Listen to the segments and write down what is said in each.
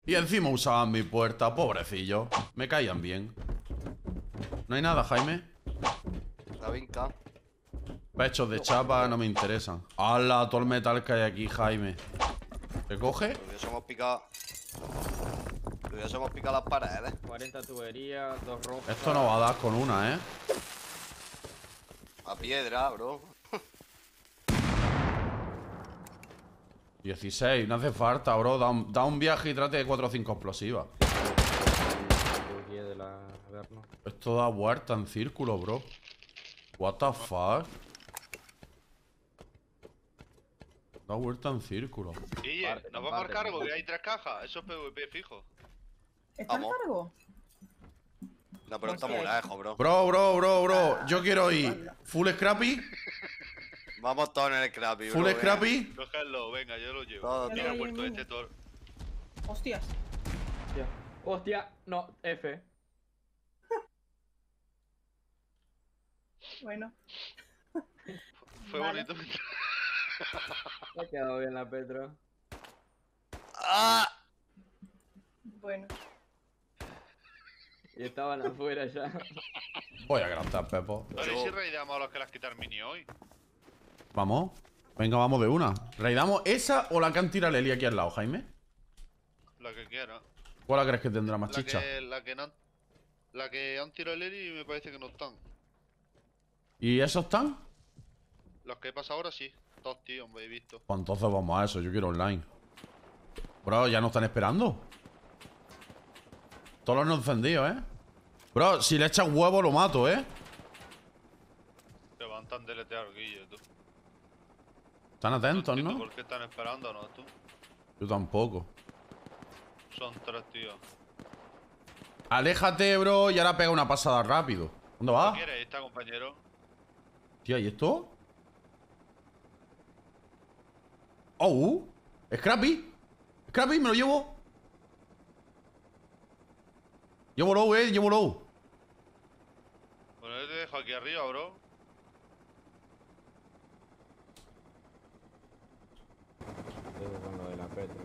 Y encima usaban mi puerta, pobrecillo. Me caían bien. ¿No hay nada, Jaime? La vinca. Pechos de chapa no me interesan. ¡Hala! Todo el metal que hay aquí, Jaime. ¿Se coge? Lo hubiésemos picado. Lo hubiésemos picado las paredes. 40 tuberías, 2 rojas. Esto no va a dar con una, ¿eh? A piedra, bro. 16, no hace falta, bro. Da un viaje y trate de 4 o 5 explosivas. De la Averno. Esto da vuelta en círculo, bro. What the fuck? Da vuelta en círculo. Guille, nos vamos al cargo, que hay 3 cajas. Eso es PvP fijo. ¿Está en Vamos. cargo? No, pero está muy lejos, bro. Bro. Yo quiero ir. Full scrappy. Vamos todos en el scrappy, bro. Full scrappy. Cógelo, venga, yo lo llevo. Todo, Mira, tío. puerto este todo. Hostias. Hostia, no, F. Bueno. Fue Vale. bonito. Me ha quedado bien la Petro. ¡Ah! Bueno. Y estaban afuera ya. Voy a grantar, Pepo. A ver si raideamos a los que las quitan mini hoy. Vamos. Venga, vamos de una. ¿Raidamos esa o la que han tirado Leli aquí al lado, Jaime? La que quiera. ¿Cuál crees que tendrá más chicha? La que han tirado el Eri me parece que no están. ¿Y esos están? Los que he pasado ahora sí. Dos, tío, me he visto. Pues entonces vamos a eso, yo quiero online. Bro, ya nos están esperando. Todos los no encendidos, ¿eh? Bro, si le echas huevo lo mato, ¿eh? Te van tan deletear, Guille, tú. Están atentos, entiendo ¿no? ¿Por qué están esperando, no, tú? Yo tampoco. Son 3, tío. Aléjate, bro, y ahora pega una pasada rápido. ¿Dónde ¿Qué va? quieres esta, compañero? Tía, ¿y esto? ¡Oh! ¡Scrappy! ¡Scrappy, me lo llevo! Llevo low, llevo low. Bueno, yo te dejo aquí arriba, bro. Eso con lo de la Petro.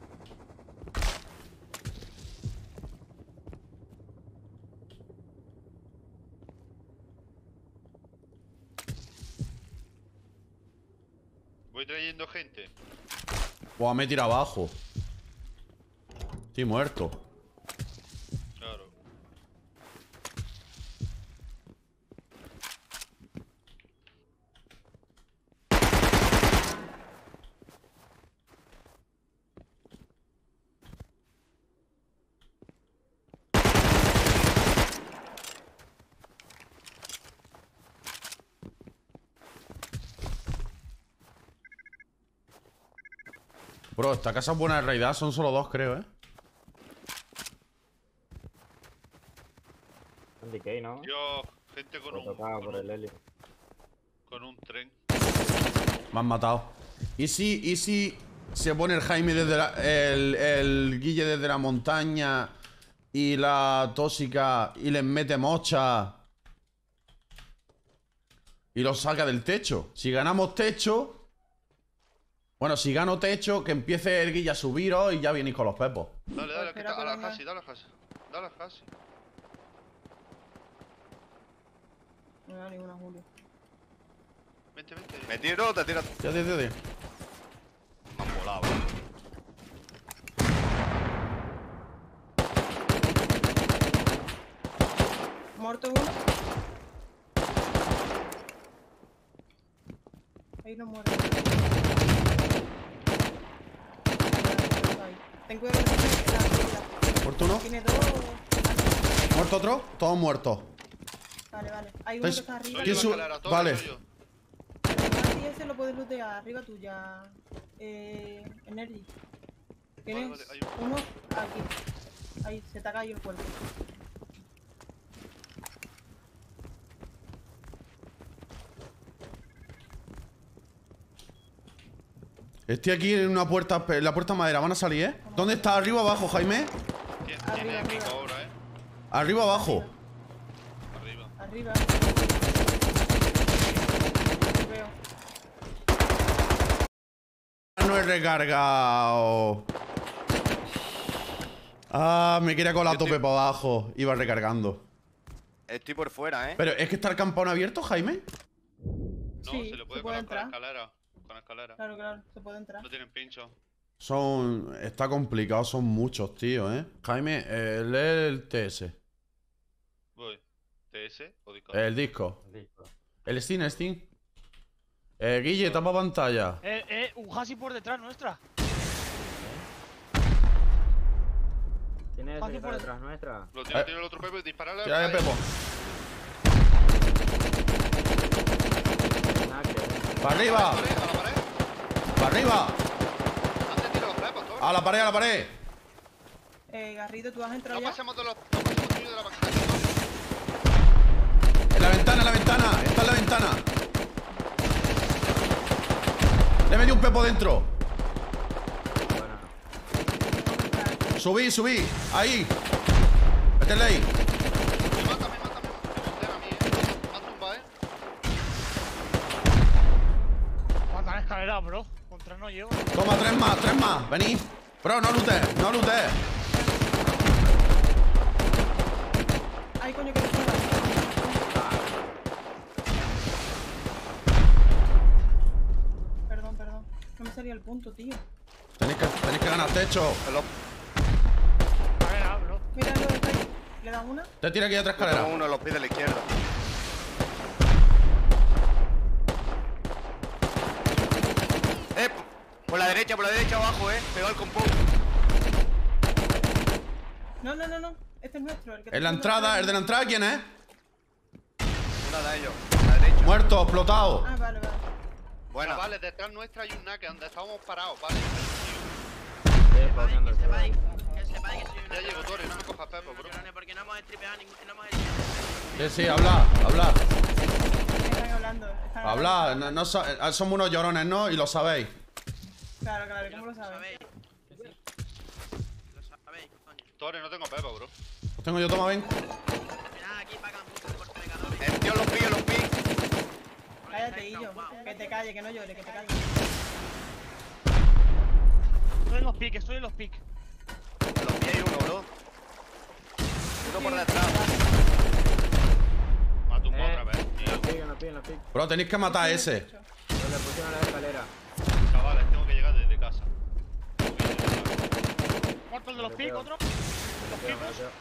Voy trayendo gente. Buah, me tira abajo. Estoy muerto. Claro. Bro, esta casa es buena de raidar. Son solo 2, creo, ¿eh? Un decay, ¿no? Yo, gente con Lo tocaba por el Heli. con un tren. Me han matado. ¿Y si se pone el Jaime desde el Guille desde la montaña y la tóxica y les mete mocha y los saca del techo? Si ganamos techo... Bueno, si gano techo, que empiece el Guille a subiros y ya vienes con los pepos. Dale, dale, que Espera, está. A la espera, Hasi, dale a Hasi. Dale a Hasi. No me da ninguna, Julio. Vente, vente. ¿Me tiro o te tiras? Ya, tío. Me han volado, bro. Muerto uno. Ahí no muere. Ahí. Ten cuidado con la ¿Muerto uno? Tiene dos. ¿Muerto otro? Todos muertos. Vale, vale. Hay uno que está arriba. Soy ¿Quién yo su- la escalera, todo vale. soy yo. Y ese lo puedes lootear arriba tuya. Energy. Tienes Vale, hay uno aquí. Ahí, se te ha caído el cuerpo. Estoy aquí en una puerta, en la puerta madera. Van a salir, ¿eh? ¿Dónde está? ¿Arriba o abajo, Jaime? Tiene Arriba, pico arriba. ahora, ¿Arriba o abajo? Arriba. Arriba. Lo veo. No he recargado. Ah, me quería colar a Yo tope estoy- para abajo. Iba recargando. Estoy por fuera, ¿eh? Pero es que está el campón abierto, Jaime. No, Sí, se le puede se puede colar entrar. con escalera. Con escalera. Claro, claro, se puede entrar. No tienen pincho. Está complicado, son muchos, tío, Jaime, lee el TS. Voy. ¿TS o disco? El disco. Listo. El Steam. Guille, tapa pantalla. Un Hasi por detrás nuestra. ¿Quién es ese Fácil que está por- detrás nuestra? Lo tiene el otro Pepe y dispararle. Tira de Pepo. Nada que ver. ¡Para arriba! A la pared. ¡Para arriba! ¿Dónde tiro los Pepos, Toro? ¡A la pared, a la pared! Garrido, ¿tú has entrado No ya? pasemos de los tuyos de la pantalla. En la ventana, en la ventana. Está en la ventana. Le metí un Pepo dentro. Bueno, Subí. Ahí. Métele ahí. Mátame. Me montea a mí, Me han tumbado, Matan escalera, bro. Contra no llego. Toma, tres más. Vení. Bro, no lutes. Ay, coño, que me suena. Perdón. No me salía el punto, tío. Tenéis que ganar techo. Escalera, bro. Mira, lo está ahí. ¿Le da una? Te tira aquí a tres Tengo escaleras. uno en los pies de la izquierda. Por la derecha abajo, pegado al compound. No. Este es nuestro. El que En la entrada, el de la entrada, ¿quién es? Una de ellos. A la derecha. Muerto, explotado. Ah, vale. Buena. Vale, detrás nuestra hay un naque donde estábamos parados, ¿vale? estoy spawneando el chaval. Que sepáis que soy una Ya llego, persona Tore, no me cojas Pepo, bro. llorona, porque no hemos estripeado ningún. No hemos estripeado. Sí, habla. Están hablando. Habla. Somos unos llorones, ¿no? Y lo sabéis. Claro, ¿cómo lo Lo sabes? sabéis. Lo sabéis, coño. Tore, no tengo Pepo, bro. Los tengo yo, toma, ven. Mirad, aquí pagan mucho por pecadores. El tío los pis. Cállate, Illo. Que te calle, que no llore, que te calle. Estoy en los piques. En los pies hay uno, bro. Uno por detrás. Me ha tumbado otra vez, tío. En los pies. Bro, tenéis que matar a ese. Le pusieron la escalera. Chavales, tengo que llegar desde casa. Muerto el de los piques, otro. Los Me picos. teo.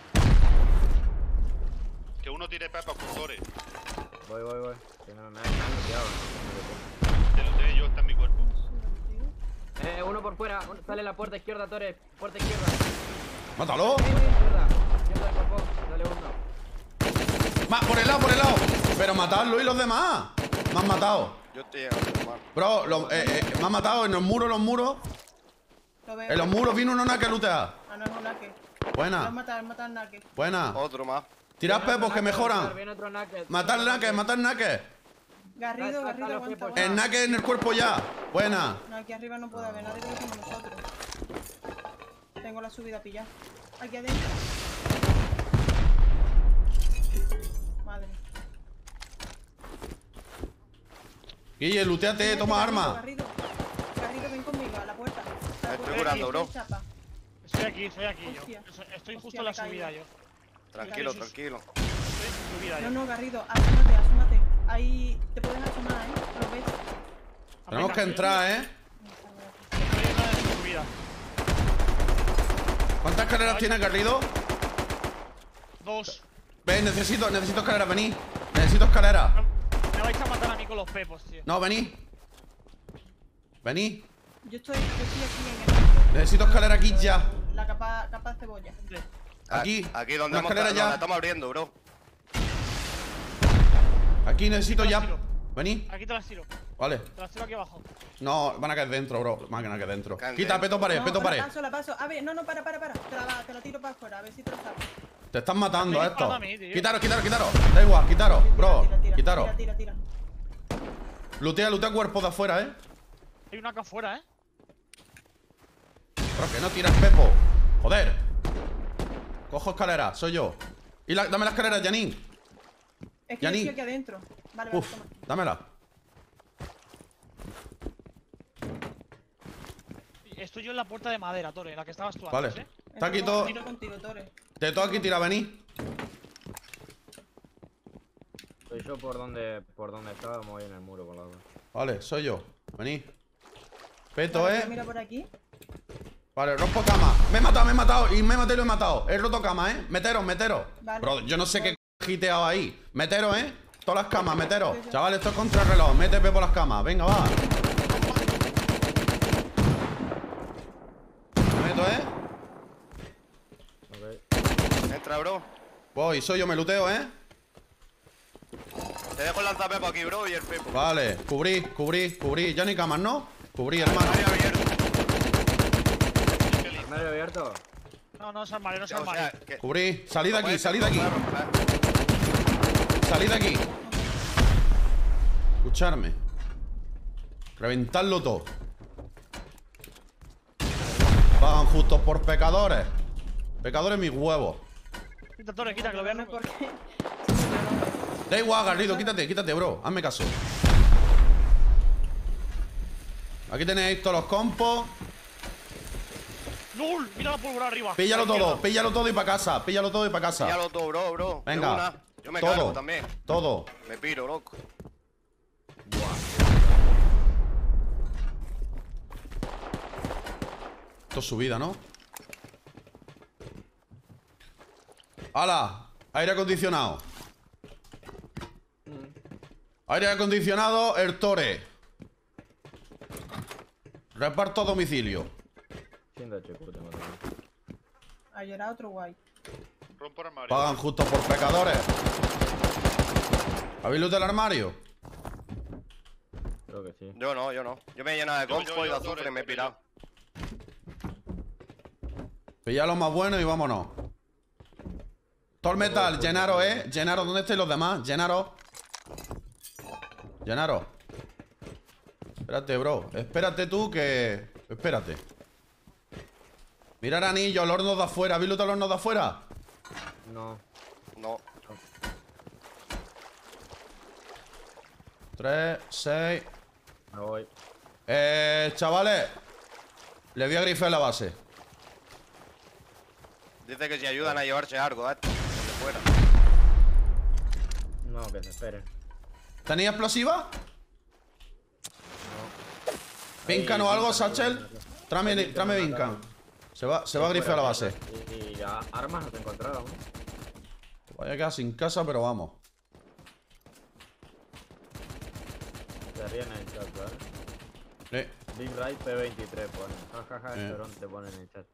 Que uno tire Pepo con Tore. Voy. Que no, me han bloqueado. Te lo sé yo, está en mi cuerpo. Uno por fuera. Sale la puerta izquierda, Torres. Puerta izquierda. ¡Mátalo! Izquierda del copón. Sale uno. Por el lado. Pero matadlo y los demás. Me han matado. Yo estoy llegando, hermano. Bro, me han matado en los muros. Lo veo. En los muros vino uno que lootea. Ah, no es un naque. Lo Buena. matar naque. Buena. Otro más. Tirad pepos que mejoran. Viene otro naked. Matar naques. Garrido, Está los aguanta. pepos. El naque en el cuerpo ya. Buena. No, aquí arriba no puede haber nadie, porque somos nosotros. Tengo la subida pillada. Aquí adentro. Madre. Guille, looteate, toma arma. Garrido, ven conmigo a la puerta. Me estoy curando, bro. Chapa. Estoy aquí yo. Hostia. Estoy justo Hostia, en la me caigo. subida yo. Tranquilo. Estoy en subida No, yo. no, Garrido, asómate. Ahí te puedes asomar, ¿Lo ves? Tenemos que entrar, Estoy en la subida. ¿Cuántas carreras tiene Garrido? 2. Ven, necesito escaleras, vení. Necesito escaleras. Me vais a matar a mí con los pepos, tío. No, vení. Yo estoy aquí en Necesito escalera aquí ya. la capa de cebolla. Aquí. Aquí donde Una hemos escalera no, ya. la estamos abriendo, bro. Aquí necesito ya. Vení. Aquí te las tiro. Vale. Te las tiro aquí abajo. No, van a caer dentro, bro. Van a caer dentro. Caen Quita, dentro. peto pared, No, peto pared. La paso. A ver, no, para. Te la tiro para afuera, a ver si te lo sabes. Te están matando Me a disparan esto. a mí, tío. Quitaros. Da igual, quitaros, bro. Tira. Quitaros. Tira. Lootea cuerpos de afuera, Hay una acá afuera, Pero que no tiras pepo. Joder. Cojo escalera, soy yo. Dame la escalera, Janine. Es que yo Yani. estoy aquí adentro. Vale, Uf, toma. dámela. Estoy yo en la puerta de madera, Tore, en la que estabas tú Vale. antes, Está aquí todo. Tiro contigo, Tore. Te toca aquí tira, vení. Soy yo por donde estábamos ahí en el muro con la otra. Vale, soy yo. Vení. Peto, Vale, mira por aquí. Vale, rompo cama. Me he matado. Y me he matado y lo he matado. He roto cama, Meteros. Vale. Bro, yo no sé qué giteado ahí. Meteros, Todas las camas, meteros. Chavales, esto es contra el reloj. Métete por las camas. Venga, va. Me meto, Ok. Entra, bro. Voy, soy yo, me luteo, Te dejo el lanzapepo aquí, bro, y el pepo. Vale, cubrí. Ya no hay camas, ¿no? Cubrí, hermano. Área abierto. ¿Armario abierto? No, no es armario, no es O sea, armario. que... Cubrí. Salid de aquí, Puedes- salid de aquí. puedes romper. Salid de aquí. Escucharme. Reventadlo todo. Pagan justos por pecadores. Pecadores mis huevos. Quita, Tore, quita, que lo vean. No sé por qué. Da igual, Garrido, quítate, bro. Hazme caso. Aquí tenéis todos los compos. ¡Lul! Mira la pólvora arriba. Píllalo todo y para casa. Píllalo todo y para casa. Ya lo todo, bro. De Venga. una. Yo me Todo. cargo también. Todo. Me piro, loco. Esto es subida, ¿no? ¡Hala! Aire acondicionado. Aire acondicionado, el Tore. Reparto a domicilio. 100 de HQ tengo también. Ayer era otro guay. Rompo el armario. Pagan justos por pecadores. ¿Habéis luz del armario? Creo que sí. Yo no. Yo me he llenado de Yo, compo y de yo, azufre y me he Tore, pirado. Pillad lo más bueno y vámonos. Todo el metal, llenaros, Llenaros, ¿dónde estáis los demás? Llenaros. Espérate, bro. Espérate tú que... Espérate. Mirar anillo, el horno de afuera. ¿Habéis lutado el horno de afuera? No. No. 3, 6. Me voy. Chavales. Le voy a grifar la base. Dice que si ayudan a llevarse algo, de fuera. No, que se espere. ¿Tenéis explosiva? ¿Vincan o algo, Satchel? Tráeme Vincan. Se va a grifar la base. Y ya armas no te encontraron. Vaya a quedar sin casa, pero vamos. Te ríen en el chat, ¿vale? Big Right P23 ponen. Jajaja, Esperón te ponen en el chat.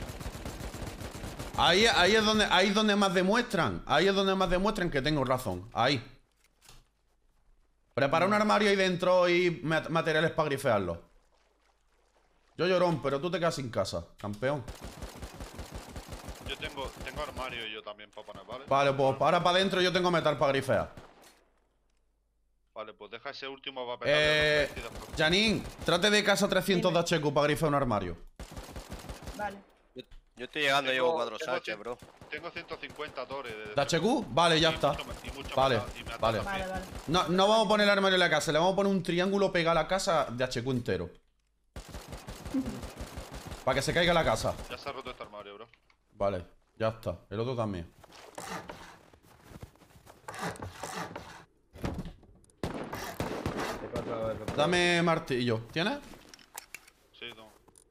Ahí es donde más demuestran. Ahí es donde más demuestran que tengo razón. Ahí. Prepara un armario ahí dentro y materiales para grifearlo. Yo llorón, pero tú te quedas sin casa, campeón. Yo tengo armario y yo también para poner, ¿vale? Vale, pues ahora para adentro yo tengo metal para grifear. Vale, pues deja ese último papel. Janine, trate de casa 300 de HQ para grifear un armario. Vale. Yo estoy llegando, llevo 4 tengo saches, bro. Tengo 150 Tore. ¿De HQ? Vale, ya está. Vale, vale. Vale, vale. No vamos a poner el armario en la casa, le vamos a poner un triángulo pegado a la casa de HQ entero. Para que se caiga la casa. Ya se ha roto este armario, bro. Vale, ya está. El otro también. Dame martillo. ¿Tienes? Sí, no.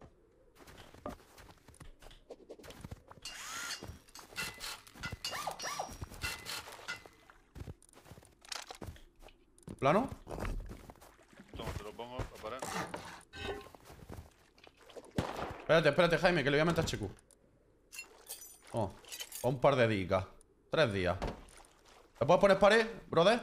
¿Plano? Toma, te lo pongo a parar. Espérate, Jaime, que le voy a meter HQ. Oh, un par de días. 3 días. ¿Le puedes poner pared, brother?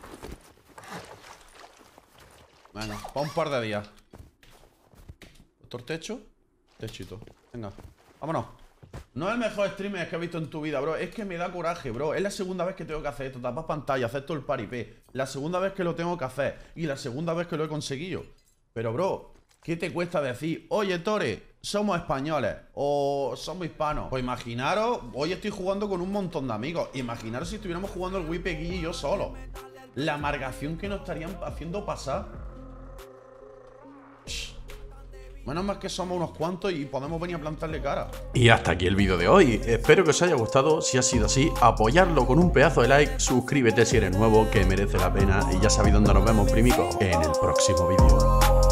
Venga, pa' un par de días. ¿Esto es techo? Techito. Venga, vámonos. No es el mejor streamer que has visto en tu vida, bro. Es que me da coraje, bro. Es la segunda vez que tengo que hacer esto. Tapas pantalla, hacer todo el paripé. La segunda vez que lo tengo que hacer. Y la segunda vez que lo he conseguido. Pero, bro, ¿qué te cuesta decir? Oye, Tore, somos españoles. O somos hispanos. Pues imaginaros, hoy estoy jugando con un montón de amigos. Imaginaros si estuviéramos jugando el Wipe Guille y yo solo. La amargación que nos estarían haciendo pasar. Menos mal que somos unos cuantos y podemos venir a plantarle cara. Y hasta aquí el vídeo de hoy. Espero que os haya gustado. Si ha sido así, apoyarlo con un pedazo de like. Suscríbete si eres nuevo, que merece la pena. Y ya sabéis dónde nos vemos, primicos, en el próximo vídeo.